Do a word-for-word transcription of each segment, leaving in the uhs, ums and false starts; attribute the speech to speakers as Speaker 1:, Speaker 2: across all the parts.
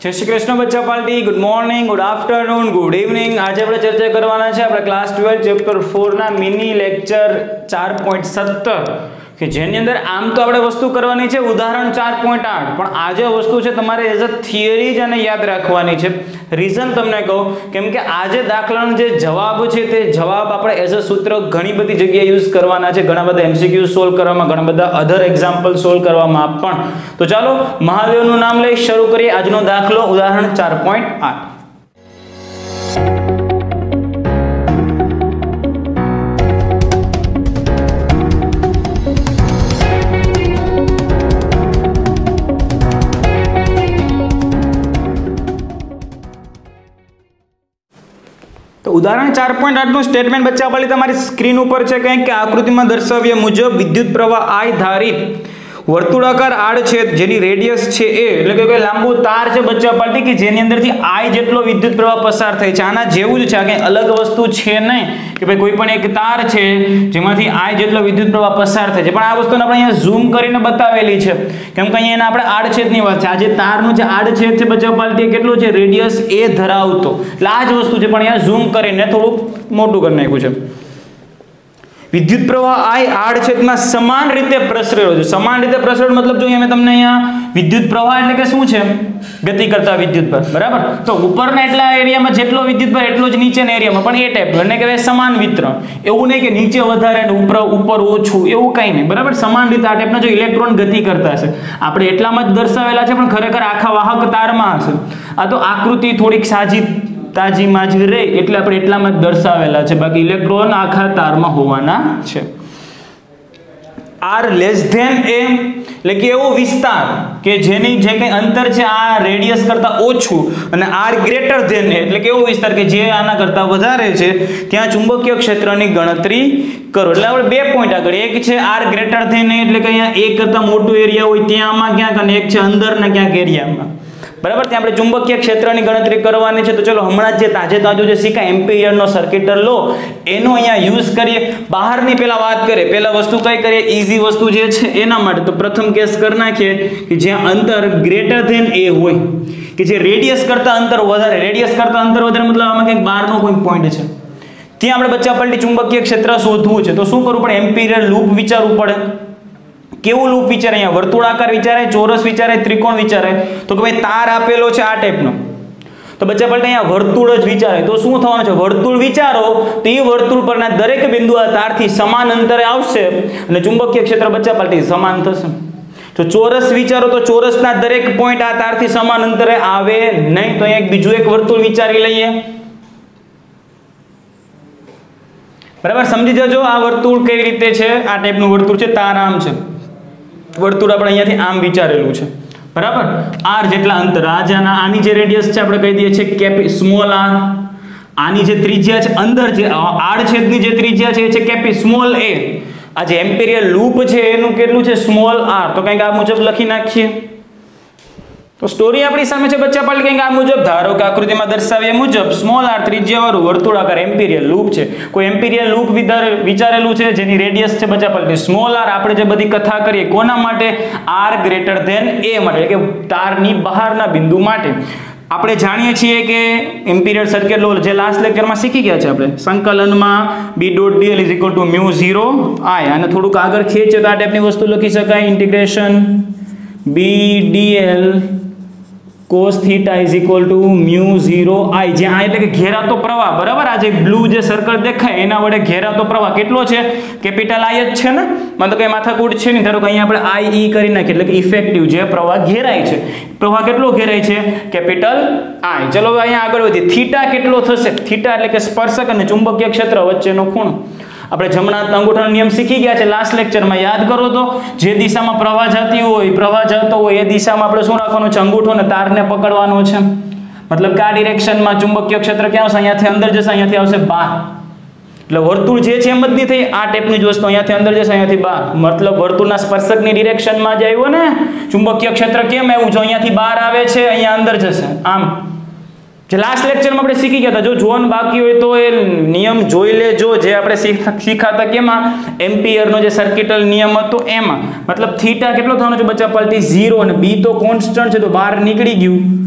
Speaker 1: जय श्री कृष्ण बच्चा party. Good morning, good afternoon, good evening. आज આપણે ચર્ચા કરવાના છે આપણે ક્લાસ ટ્વેલ્વ ચેપ્ટર फोर ના મિની લેક્ચર चार पॉइंट सत्तर કે જેની અંદર આમ તો આપણે વસ્તુ કરવાની છે ઉદાહરણ चार पॉइंट आठ, પણ આજે વસ્તુ છે તમારે એઝ અ થિયરી જ આને યાદ રાખવાની છે। રીઝન તમને કહું, કેમ કે આજે દાખલાનો જે જવાબ છે તે જવાબ આપણે એઝ અ સૂત્ર ઘણી બધી જગ્યાએ યુઝ કરવાના છે, ઘણા બધા એમસીક્યુ સોલ્વ કરવામાં, ઘણા બધા અધર એક્ઝામ્પલ સોલ્વ કરવામાં પણ। તો ચાલો મહાદેવનું નામ લઈ શરૂ કરીએ આજનો દાખલો ઉદાહરણ चार पॉइंट आठ। तो उदाहरण चार पॉइंट आठ નું સ્ટેટમેન્ટ બચ્ચા પાલી તમારી સ્ક્રીન ઉપર છે કંઈક કે આકૃતિમાં દર્શાવ્યા મુજબ વિદ્યુત પ્રવાહ I ધારિત વર્તુળાકાર આડછેદ જેની રેડિયસ છે a એટલે કે કોઈ લાંબુ તાર છે બચ્ચા પાલી કે જેની અંદરથી I જેટલો વિદ્યુત પ્રવાહ પસાર થાય છે। આના જેવું જ છે, આ કંઈ અલગ વસ્તુ છે નહીં કે ભાઈ કોઈ પણ એક તાર છે જેમાંથી I જેટલો વિદ્યુત પ્રવાહ પસાર થાય છે, પણ આ વસ્તુને આપણે અહીંયા ઝૂમ કરીને બતાવેલી છે કેમ કે અહીંયા આપણે આડછેદની વાત છે। આ જે તારનું જે આડછેદ છે બચ્ચા પાલી કેટલો છે રેડિયસ a ધરાવતો, એટલે આ જ વસ્તુ છે પણ અહીંયા ઝૂમ કરીને થોડું મોટું કરી નાખ્યું છે। विद्युत प्रवाह I आड़छेदમાં સમાન રીતે પ્રસરેલો છે। સમાન રીતે પ્રસરેલો मतलब જો અહીંયા મેં તમને અહીંયા વિદ્યુત પ્રવાહ એટલે કે શું છે ગતિ કરતા વિદ્યુત ભાર, બરાબર। તો ઉપરના એટલા એરિયામાં જેટલો વિદ્યુત ભાર એટલો જ નીચેના એરિયામાં પણ એ ટાઈપનું, એટલે કહેવાય સમાન વિતરણ। એવું નહીં કે નીચે વધારે ને ઉપર ઉપર ઓછું, એવું કંઈ નહીં, બરાબર। સમાન રીતે આ ટાઈપના જો ઇલેક્ટ્રોન ગતિ કરતા હશે, આપણે એટલામાં જ દર્શાવેલા છે પણ ખરેખર આખા વાહક તારમાં હશે। આ તો આકૃતિ થોડીક સાજી તાજી માજી રે એટલે આપણે એટલામાં જ દર્શાવેલા છે, બાકી ઇલેક્ટ્રોન આખા તારમાં હોવાના છે। R લેસ ધેન a એટલે કે એવો વિસ્તાર કે જેની જે કંઈ અંતર છે આ રેડિયસ કરતા ઓછું, અને R ગ્રેટર ધેન a એટલે કે એવો વિસ્તાર કે જે આના કરતા વધારે છે ત્યાં ચુંબકીય ક્ષેત્રની ગણતરી કરો। એટલે આપણે બે પોઈન્ટ આગળ, એક છે R ગ્રેટર ધેન a એટલે કે અહીંયા a કરતા મોટું એરિયા હોય ત્યાં આમાં ક્યાંક, અને એક છે અંદરના ક્યાંક એરિયામાં, બરાબર। ત્યાં આપણે ચુંબકીય ક્ષેત્રની ગણતરી કરવાની છે। તો ચલો હમણાં જ જે તાજે તાજું જે શીખા એમ્પિયરનો સર્કિટર લો એનો અહીંયા યુઝ કરીએ। બહારની પહેલા વાત કરીએ, પહેલા વસ્તુ કઈ કરીએ ઈઝી વસ્તુ જે છે એના માટે તો પ્રથમ કેસ કરી નાખીએ કે જ્યાં અંતર ગ્રેટર ધેન a હોય, કે જે રેડિયસ કરતા અંતર વધારે, રેડિયસ કરતા અંતર વધારે મતલબ આમાં કંઈક બહારનો કોઈ પોઈન્ટ છે, ત્યાં આપણે બચ્ચા પલટી ચુંબકીય ક્ષેત્ર શોધવું છે। તો શું કરવું પડે? એમ્પિયર લૂપ વિચારવું પડે। કેવું લૂપ વિચારે? અહીંયા વર્તુળાકાર વિચારે, ચોરસ વિચારે, ત્રિકોણ વિચારે? તો કે ભાઈ તાર આપેલો છે આ ટાઈપનો, તો બચ્ચા પલટે અહીંયા વર્તુળ જ વિચારે। તો શું થવાનું છે? વર્તુળ વિચારો તો એ વર્તુળ પરના દરેક બિંદુ આ તારથી સમાન અંતરે આવશે અને ચુંબકીય ક્ષેત્ર બચ્ચા પલટી સમાન થશે। તો ચોરસ વિચારો તો ચોરસના દરેક પોઈન્ટ આ તારથી સમાન અંતરે આવે નહીં, તો અહીંયા એક બીજું એક વર્તુળ વિચારી લઈએ, બરાબર। સમજી જજો આ વર્તુળ કેવી રીતે છે, આ ટાઈપનું વર્તુળ છે, તાર આમ છે, વર્તુળ આપણે અહીંયાથી આમ વિચારેલું છે, બરાબર। r જેટલા અંતર, આ જે આની જે રેડિયસ છે આપણે કહી દઈએ છીએ કેપી સ્મોલ r, આની જે ત્રિજ્યા છે અંદર જે આડછેદની જે ત્રિજ્યા છે એ છે કેપી સ્મોલ a, આ જે એમ્પિરિયલ લૂપ છે એનું કેટલું છે સ્મોલ r। તો કંઈક આ મુજબ લખી નાખીએ। તો સ્ટોરી આપણી સામે છે બચ્ચા પાલી કંઈક આ મુજબ, ધારો કે આકૃતિમાં દર્શાવ્યા મુજબ સ્મોલ r ત્રિજ્યાવાળું વર્તુળાકાર એમ્પિરિયલ લૂપ છે, કોઈ એમ્પિરિયલ લૂપ વિચારેલું છે જેની રેડિયસ છે બચ્ચા પાલી સ્મોલ r। આપણે જે બધી કથા કરીએ કોના માટે? r ગ્રેટર ધેન a માટે, એટલે કે તારની બહારના બિંદુ માટે। આપણે જાણીએ છીએ કે એમ્પિરિયલ સર્કિટ લો જે લાસ્ટ લેક્ચરમાં શીખી ગયા છે આપણે, સંકલનમાં b dot dl is equal to mu zero i, અને થોડુંક આગળ ખેંચે તો આ ટાઈપની વસ્તુ લખી શકાય, integration b dl cos theta is equal to mu zero i, જ્યાં આ એટલે કે ઘેરાતો પ્રવાહ, બરાબર। આ જે બ્લુ જે સર્કલ દેખાય એના વડે ઘેરાતો પ્રવાહ કેટલો છે? કેપિટલ I જ છે ને, મતલબ કે માથાકૂટ છે ને। ધારો કે અહીંયા આપણે I E કરી નાખીએ એટલે કે ઇફેક્ટિવ જે પ્રવાહ ઘેરાય છે, પ્રવાહ કેટલો ઘેરાય છે? Capital I। ચલો હવે અહીંયા આગળ વધીએ, થીટા કેટલો થશે? થીટા એટલે કે સ્પર્શક અને ચુંબકીય ક્ષેત્ર વચ્ચેનો ખૂણો। આપણે જમણા હાથના અંગૂઠાનો નિયમ શીખી ગયા છે લાસ્ટ લેક્ચરમાં, યાદ કરો તો જે દિશામાં પ્રવાહ જતી હોય, પ્રવાહ જતો હોય એ દિશામાં આપણે શું રાખવાનું છે? અંગૂઠો ને તારને પકડવાનો છે, મતલબ કે આ ડિરેક્શનમાં ચુંબકીય ક્ષેત્ર ક્યાં આવશે? અહીંયાથી અંદર જશે, અહીંયાથી આવશે બહાર, એટલે વર્તુળ જે છે એમ જ નહીં થઈ, આ ટાઈપની જ વસ્તુ અહીંયાથી અંદર જશે, અહીંયાથી બહાર, મતલબ વર્તુળના સ્પર્શકની ડિરેક્શનમાં જ આવ્યો ને ચુંબકીય ક્ષેત્ર, કેમ આવ્યું? જો અહીંયાથી બહાર આવે છે અહીંયા અંદર જશે આમ, જે લાસ્ટ લેક્ચરમાં આપણે શીખી ગયા હતા। જો જોવાનું બાકી હોય તો એ નિયમ જોઈ લેજો જે આપણે શીખાતા કેમાં એમ્પિયરનો જે સર્કિટલ નિયમ હતો એમાં, મતલબ થીટા કેટલો થવાનો છે બચ્ચા પલટી ઝીરો, અને બી તો કોન્સ્ટન્ટ છે તો બહાર નીકળી ગયું,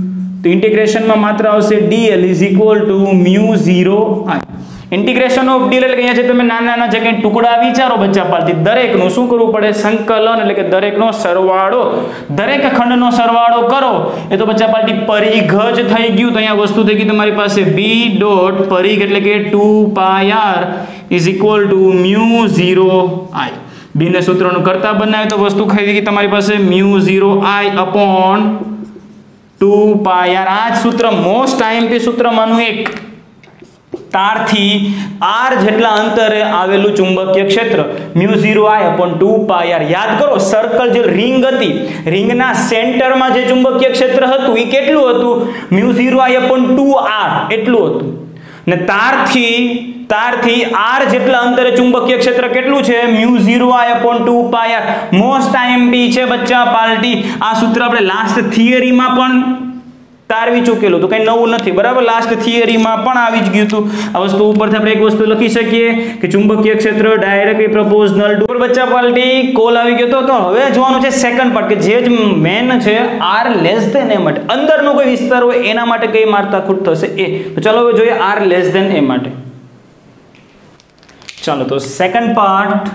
Speaker 1: તો ઇન્ટિગ્રેશનમાં માત્ર આવશે dl is equal to mu zero I. Integration of DL એટલે કે અહીંયા જે તમે નાના નાના જે કંઈ ટુકડા વિચારો બચ્ચા પાલથી દરેકનું શું કરવું પડે? સંકલન એટલે કે દરેકનો સરવાળો, દરેક ખંડનો સરવાળો કરો એ તો બચ્ચા પાલથી પરિઘ જ થઈ ગયું. તો અહીંયા વસ્તુ થઈ ગઈ તમારી પાસે b ડોટ પરિઘ એટલે કે two pi R is equal to mu zero I. B ને સૂત્રનું કરતા બનાવે તો વસ્તુ થઈ ગઈ તમારી પાસે mu zero I upon two pi r. આ જ સૂત્ર મોસ્ટ આઈએમપી સૂત્રમાંનું એક. તારથી r જેટલા અંતરે આવેલું ચુંબકીય ક્ષેત્ર mu zero I upon two pi r. યાદ કરો સર્કલ જે રિંગ હતી, રિંગના સેન્ટરમાં જે ચુંબકીય ક્ષેત્ર હતું એ કેટલું હતું? Mu zero I upon two r એટલું હતું. ને તારથી તારથી r જેટલા અંતરે ચુંબકીય ક્ષેત્ર કેટલું છે? Mu zero I upon two pi r. Most IMP છે બચ્ચા પાલટી. આ સૂત્ર આપણે લાસ્ટ થિયરીમાં પણ તારવી ચૂકેલું તો કઈ નવું નથી, બરાબર. લાસ્ટ થિયરીમાં પણ આવી જ ગયું હતું. આ વસ્તુ ઉપરથી આપણે એક વસ્તુ લખી શકીએ કે ચુંબકીય ક્ષેત્ર ડાયરેક્ટલી પ્રોપોર્શનલ ટુ બચ્ચા પાલટી કોલ આવી ગયો તો હવે જોવાનું છે સેકન્ડ પાર્ટ કે જે જ મેન છે r લેસ ધેન એ માટે અંદરનો કોઈ વિસ્તાર હોય એના માટે કઈ માત્રાખૂટ થશે એ. તો ચાલો હવે જોઈએ r લેસ ધેન એ માટે. ચાલો તો second part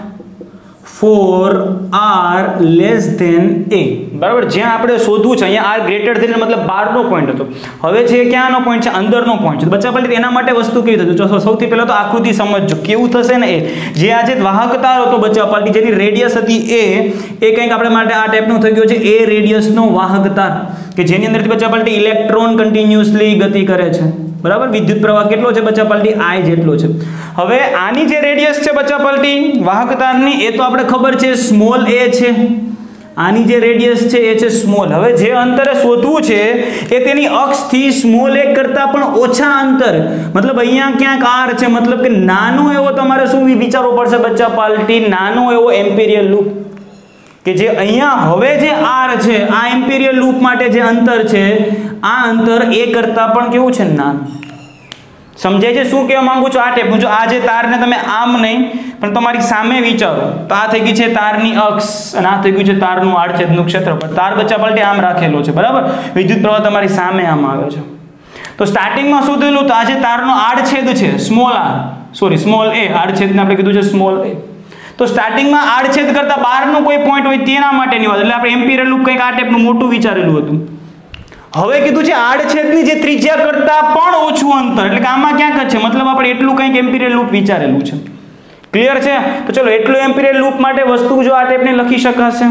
Speaker 1: for r less than a, બરાબર. જ્યાં આપણે શોધવું છે અહીંયા r ગ્રેટર ધેન મતલબ બહારનો પોઈન્ટ હતો, હવે છે ક્યાંનો પોઈન્ટ છે? અંદરનો પોઈન્ટ છે. બચ્ચા પાલટી એના માટે વસ્તુ કેવી થશે? જો સૌથી પહેલા તો આકૃતિ સમજજો કેવું થશે ને એ જે આજે વાહક તાર હતો બચ્ચા પાલટી જેની રેડિયસ હતી એ એ કંઈક આપણે માટે આ ટાઈપનું થઈ ગયું છે એ રેડિયસનો વાહક તાર કે જેની અંદરથી બચ્ચા પાલટી ઇલેક્ટ્રોન કન્ટિન્યુઅસલી ગતિ કરે છે, બરાબર. વિદ્યુત પ્રવાહ કેટલો છે બચ્ચા પાલટી? I જેટલો છે. હવે આની જે રેડિયસ છે બચ્ચા પાલટી વાહક તારની એ તો આપણે ખબર છે સ્મોલ a છે. આની જે રેડિયસ છે એ છે સ્મોલ. હવે જે અંતરે શોધવું છે એ તેની અક્ષથી સ્મોલ a કરતા પણ ઓછા અંતર, મતલબ અહીંયા ક્યાંક r છે, મતલબ કે નાનો એવો તમારે શું વિચારવું પડશે બચ્ચા પાલટી? નાનો એવો એમ્પિરિયલ લૂપ કે જે અહીંયા હવે જે r છે આ એમ્પિરિયલ લૂપ માટે જે અંતર છે આ અંતર a કરતા પણ કેવું છે? નાનું. સમજાય છે શું કહેવા માંગુ છું? આ ટાઈપનું જો આ જે તારને તમે આમ નહીં પણ તમારી સામે વિચારો તો આ થઈ ગઈ છે તારની અક્ષ અને આ થઈ ગયું છે તારનું આડછેદનું ક્ષેત્રફળ. તાર બચ્ચા પાલટી આમ રાખેલો છે, બરાબર. વિદ્યુત પ્રવાહ તમારી સામે આમ આવે છે. તો સ્ટાર્ટિંગમાં શું થયેલું? તો આ જે તારનો આડછેદ છે small r sorry small a, આડછેદને આપણે કીધું છે સ્મોલ a. તો સ્ટાર્ટિંગમાં આડછેદ કરતા બહારનો કોઈ પોઈન્ટ હોય તેના માટેની વાત, એટલે આપણે એમ્પિરિયલ લૂપ કંઈક આ ટાઈપનું મોટું વિચારેલું હતું. હવે કીધું છે આડછેદની જે ત્રિજ્યા કરતા પણ ઓછું અંતર, એટલે કે આમાં ક્યાંક છે, મતલબ આપણે એટલું કંઈક એમ્પિરિયલ લૂપ વિચારેલું છે. ક્લિયર છે? તો ચલો એટલું એમ્પિરિયલ લૂપ માટે વસ્તુ જો આ ટાઈપની લખી શકાશે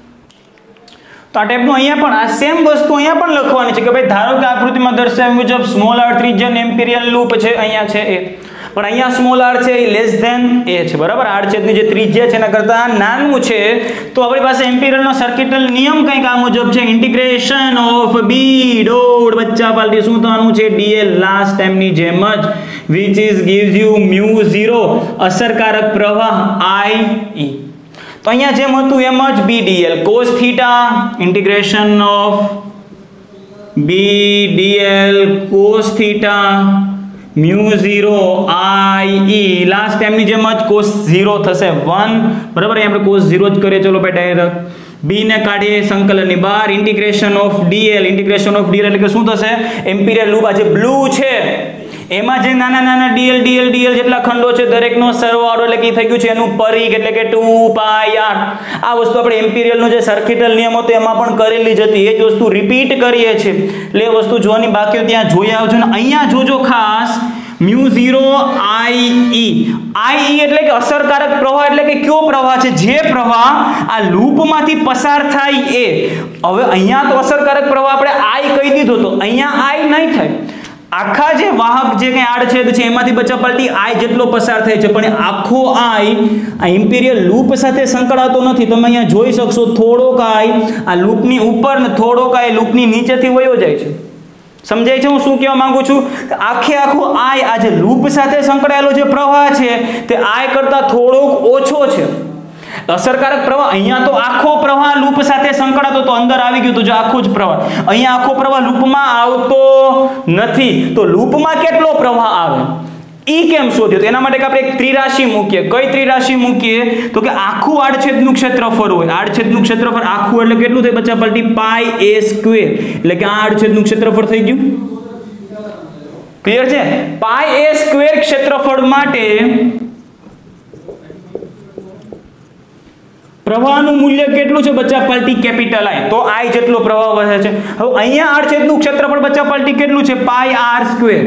Speaker 1: તો આ ટાઈપનું અહીંયા પણ આ સેમ વસ્તુ અહીંયા પણ લખવાની છે કે ભાઈ ધારો કે આકૃતિમાં દર્શાવ્યા મુજબ સ્મોલ r ત્રિજ્યાનું એમ્પિરિયલ લૂપ છે અહીંયા છે એ, પણ અહીંયા સ્મોલ r છે એ લેસ ધેન a છે, બરાબર. આડછેદની જે ત્રિજ્યા છે એના કરતા નાનું છે તો આપણી પાસે એમ્પિરિયલનો સર્કિટલ નિયમ કંઈક આ મુજબ છે. ઇન્ટિગ્રેશન ઓફ b ડોટ બચ્ચા પાલટી શું થવાનું છે? dl લાસ્ટ ટાઈમની જેમ જ which is gives you mu zero અસરકારક પ્રવાહ I e. તો અહીંયા જેમ હતું એમ જ b dl cos theta integration of b dl cos theta mu zero I e last ટાઈમની જેમ જ cos ઝીરો થશે વન, બરાબર. અહીં આપણે cos ઝીરો જ કરીએ. ચલો ભાઈ ડાયરેક્ટ b ને કાઢીએ સંકલનની બહાર. Integration of dl integration of dl એટલે કે શું થશે? એમ્પિરિયલ લૂપ આ જે બ્લુ છે એમાં જે નાના નાના dl dl dl જેટલા ખંડો છે દરેકનો સરવાળો એટલે કે થઈ ગયું છે એનું પરિઘ એટલે કે ટુ પાઈ આર. આ વસ્તુ આપણે એમ્પિરિયલનો જે સર્કિટલ નિયમ હતો એમાં પણ કરેલી જ હતી, એ જ વસ્તુ રિપીટ કરીએ છીએ એટલે એ વસ્તુ જોવાની બાકી ત્યાં જોઈ આવજો. ને અહીંયા જોજો ખાસ મ્યુ ઝીરો આઈ ઈ. આઈ ઈ એટલે કે અસરકારક પ્રવાહ એટલે કે કયો પ્રવાહ છે? જે પ્રવાહ આ લૂપમાંથી પસાર થાય એ. હવે અહીંયા તો અસરકારક પ્રવાહ આપણે આઈ કહી દીધો તો અહીંયા આઈ નહીં થાય. આખા જે વાહક જે કંઈ આડછેદ છે એમાંથી બચ્ચા પાલટી આઈ જેટલો પસાર થાય છે, પણ આખો આઈ આ ઇમ્પિરિયલ લૂપ સાથે સંકળાતો નથી. તમે અહીંયા જોઈ શકશો થોડોક આઈ આ લૂપની ઉપર ને થોડોક આઈ લૂપની નીચેથી વયો જાય છે. સમજાય છે હું શું કહેવા માંગુ છું? આખે આખો આઈ આ જે લૂપ સાથે સંકળાયેલો જે પ્રવાહ છે તે આઈ કરતા થોડોક ઓછો છે. અસરકારક પ્રવાહ અહીંયા તો આખો પ્રવાહ લૂપ સાથે સંકળાતો તો અંદર આવી ગયો તો જો આખો જ પ્રવાહ, અહીંયા આખો પ્રવાહ લૂપમાં આવતો નથી. તો લૂપમાં કેટલો પ્રવાહ આવે? ઈ કેમ શોધ્યો? તો એના માટે આપણે એક ત્રિરાશિ મૂકીએ. કઈ ત્રિરાશિ મૂકીએ? તો કે આખું આડછેદનું ક્ષેત્રફળ હોય. આડછેદનું ક્ષેત્રફળ આખું એટલે કેટલું થાય બચ્ચા પલટી? પાઈ એ સ્ક્વેર. એટલે કે આ આડછેદનું ક્ષેત્રફળ થઈ ગયું. ક્લિયર છે? પાઈ એ સ્ક્વેર ક્ષેત્રફળ માટે પ્રવાહનું મૂલ્ય કેટલું છે બચ્ચા પલટી? Capital I. તો આઈ જેટલો પ્રવાહ વહે છે. હવે અહીંયા આડછેદનું ક્ષેત્રફળ બચ્ચા પલટી કેટલું છે? Pi r square.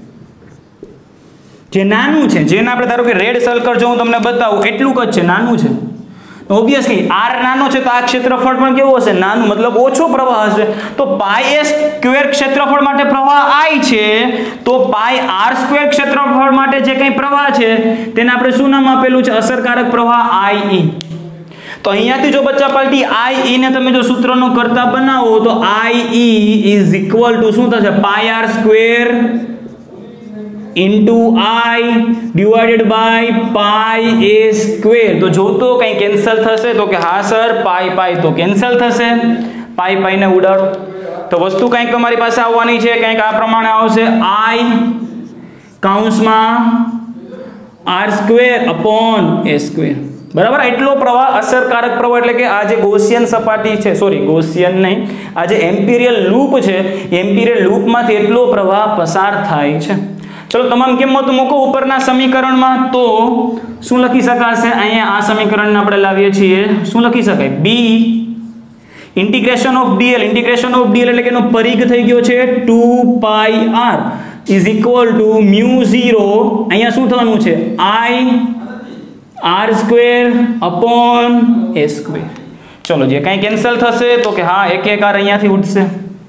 Speaker 1: જે નાનું છે, જેને આપણે ધારો કે રેડ સર્કલ જો હું તમને બતાવું એટલું જ છે, નાનું છે. ઓબ્વિયસલી આર નાનો છે તો આ ક્ષેત્રફળ પણ કેવું હશે? નાનું, મતલબ ઓછો પ્રવાહ હશે. તો પાઈ એ સ્ક્વેર ક્ષેત્રફળ માટે પ્રવાહ આઈ છે, તો પાઈ આર સ્ક્વેર ક્ષેત્રફળ માટે જે કંઈ પ્રવાહ છે તેને આપણે શું નામ આપેલું છે? અસરકારક પ્રવાહ આઈ ઈ. તો અહીંયાથી જો બચ્ચા પલટી આઈ ઈ ને તમે જો સૂત્રનો કરતા બનાવો તો I e is equal to શું થશે? Pi r square into I divided by pi A square. તો જો તો કંઈ કેન્સલ થશે? તો કે હા સર, પાઈ પાઈ તો કેન્સલ થશે. પાઈ પાઈને ઉડાડો તો વસ્તુ કંઈક તમારી પાસે આવવાની છે, કંઈક આ પ્રમાણે આવશે. આઈ કૌંસમાં આર સ્ક્વેર અપોન એ સ્ક્વેર. બરાબર? એટલો પ્રવાહ, અસરકારક પ્રવાહ એટલે કે આ જે ગૌસિયન સપાટી છે, સોરી ગૌસિયન નહીં, આ જે એમ્પિરિયલ લૂપ છે, એમ્પિરિયલ લૂપમાંથી એટલો પ્રવાહ પસાર થાય છે. ચલો તમામ કિંમતો મૂકો ઉપરના સમીકરણમાં. તો શું લખી શકાશે? અહીંયા આ સમીકરણને આપણે લાવીએ છીએ. શું લખી શકાય? B integration of DL. Integration of DL એટલે કે એનો પરિઘ થઈ ગયો છે two pi R is equal to mu zero. અહીંયા શું થવાનું છે? I R square upon A square. ચલો જે કાંઈ કેન્સલ થશે તો કે હા એક એક આર અહીંયાથી ઉઠશે.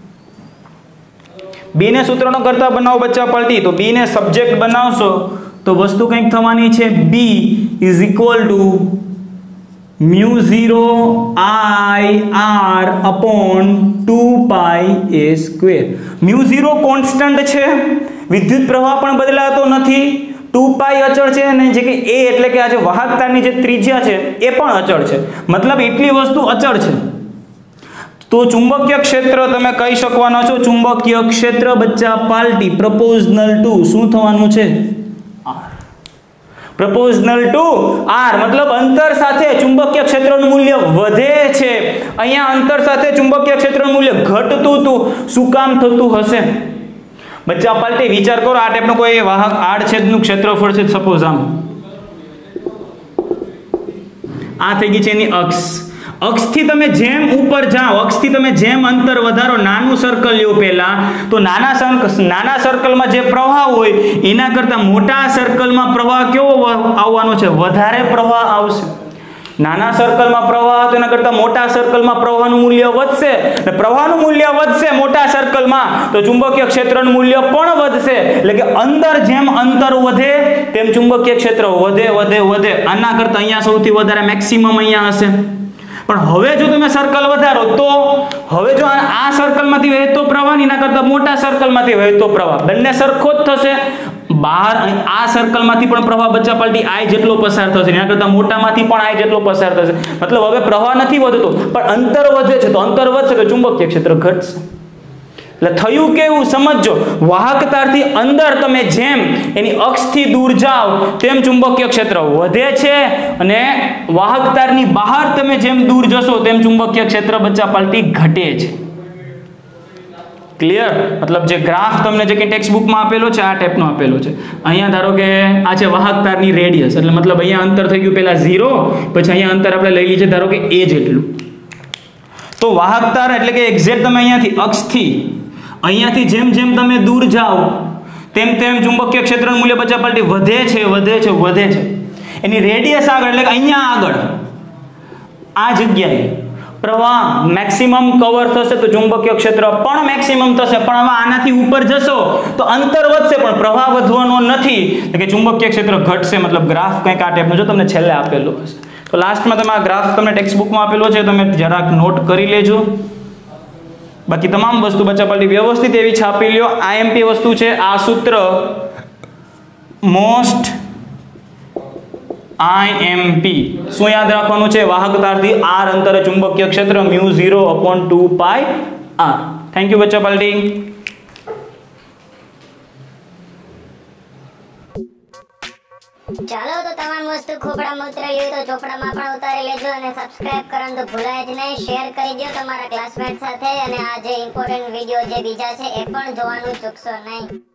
Speaker 1: બી ને સૂત્રનો કરતા બનાવો બચ્ચા પલટી. તો બી ને સબ્જેક્ટ બનાવશો તો વસ્તુ કંઈક થવાની છે. B is equal to mu zero I R upon two pi A square. Mu zero constant છે, વિદ્યુત પ્રવાહ પણ બદલાતો નથી. ટુ પાઈ અચળ છે અને જે કે એ એટલે કે આ જે વાહકતાની જે ત્રિજ્યા છે એ પણ અચળ છે. મતલબ એટલી વસ્તુ અચળ છે. તો ચુંબકીય ક્ષેત્ર તમે કહી શકવાના છો, ચુંબકીય ક્ષેત્ર બચ્ચા પાલટી પ્રપોઝનલ ટુ શું થવાનું છે? આર. પ્રપોઝનલ ટુ આર મતલબ અંતર સાથે ચુંબકીય ક્ષેત્રનું મૂલ્ય વધે છે. અહીંયા અંતર સાથે ચુંબકીય ક્ષેત્રનું મૂલ્ય ઘટતું હતું. શું કામ થતું હશે બચ્ચા પાલટી? વિચાર કરો. આ ટાઈપનું કોઈ વાહક આડછેદનું ક્ષેત્રફળ છે, સપોઝ આમ આ થઈ ગઈ છે એની અક્ષ. અક્ષથી તમે જેમ ઉપર જાઓ, અક્ષથી તમે જેમ અંતર વધારો, નાનું સર્કલ લ્યો પહેલા, તો નાના સર્કલ નાના સર્કલમાં જે પ્રવાહ હોય એના કરતા મોટા સર્કલમાં પ્રવાહ કેવો આવવાનો છે? વધારે પ્રવાહ આવશે. નાના સર્કલમાં પ્રવાહ તો એના કરતા મોટા સર્કલમાં પ્રવાહનું મૂલ્ય વધશે. અને પ્રવાહનું મૂલ્ય વધશે મોટા સર્કલમાં તો ચુંબકીય ક્ષેત્રનું મૂલ્ય પણ વધશે. એટલે કે અંદર જેમ અંતર વધે તેમ ચુંબકીય ક્ષેત્ર વધે વધે વધે. આના કરતા અહીંયા સૌથી વધારે મેક્સિમમ અહીંયા હશે. પણ હવે જો તમે સર્કલ વધારો તો હવે જો આ સર્કલમાંથી વહેતો પ્રવાહ એના કરતા મોટા સર્કલમાંથી વહેતો પ્રવાહ બંને સરખો જ થશે. બહાર આ સર્કલમાંથી પણ પ્રવાહ બચ્ચા પલટી આઈ જેટલો પસાર થશે, એના કરતા મોટામાંથી પણ આઈ જેટલો પસાર થશે. મતલબ હવે પ્રવાહ નથી વધતો પણ અંતર વધે છે. તો અંતર વધશે તો ચુંબકીય ક્ષેત્ર ઘટશે. એટલે થયું કેવું સમજો, વાહકતાથી અંદર તમે જેમ એની અક્ષથી દૂર જાઓ તેમ ચુંબકીય ક્ષેત્ર વધે છે અને વાહકતાની બહાર તમે જેમ દૂર જશો તેમ ચુંબકીય ક્ષેત્ર બચ્ચા પલટી ઘટે છે. ક્લિયર? મતલબ જે ગ્રાફ તમને જે કે ટેક્સ્ટ બુકમાં આપેલો છે આ ટાઈપનો આપેલો છે. અહીંયા ધારો કે આ છે વાહકતાની રેડિયસ, એટલે મતલબ અહીંયા અંતર થઈ ગયું પહેલા ઝીરો, પછી અહીંયા અંતર આપણે લઈ લઈએ ધારો કે એ જેટલું. તો વાહકતા એટલે કે એક્ઝેક્ટ તમે અહીંયાથી અક્ષથી અહીંયાથી જેમ જેમ તમે દૂર જાઓ તેમ તેમ ચુંબકીય ક્ષેત્રનું મૂલ્ય બચ્ચા પલટી વધે છે વધે છે વધે છે. એની રેડિયસ આગળ એટલે કે અહીંયા આગળ આ જગ્યાએ પ્રવાહ મેક્સિમમ કવર થશે તો ચુંબકીય ક્ષેત્ર પણ મેક્સિમમ થશે. પણ હવે આનાથી ઉપર જશો તો અંતર વધશે પણ પ્રવાહ વધવાનો નથી, એટલે કે ચુંબકીય ક્ષેત્ર ઘટશે. મતલબ ગ્રાફ કંઈક આ ટાઈપનો જો તમને છેલ્લે આપેલો હશે. તો લાસ્ટમાં તમે આ ગ્રાફ તમને ટેક્સ્ટ બુકમાં આપેલો છે, તમે જરાક નોટ કરી લેજો. બાકી તમામ વસ્તુ બચ્ચા પલટી વ્યવસ્થિત એવી છાપી લ્યો. આઈએમપી વસ્તુ છે આ સૂત્ર મોસ્ટ આઈએમપી શું યાદ રાખવાનું છે? વાહકતાથી આર અંતરે ચુંબકીય ક્ષેત્ર mu zero upon two pi R. Thank you બચ્ચા પલટી.
Speaker 2: ચાલો તો તમામ વસ્તુ ખોપડામાં ઉતરેલી હોય તો ચોપડામાં પણ ઉતારી લેજો અને સબસ્ક્રાઇબ કરવાનું તો ભૂલાય જ નહીં. શેર કરી દો તમારા ક્લાસમેટ સાથે અને આ જે ઇમ્પોર્ટન્ટ વિડીયો જે બીજા છે એ પણ જોવાનું ચૂકશો નહીં.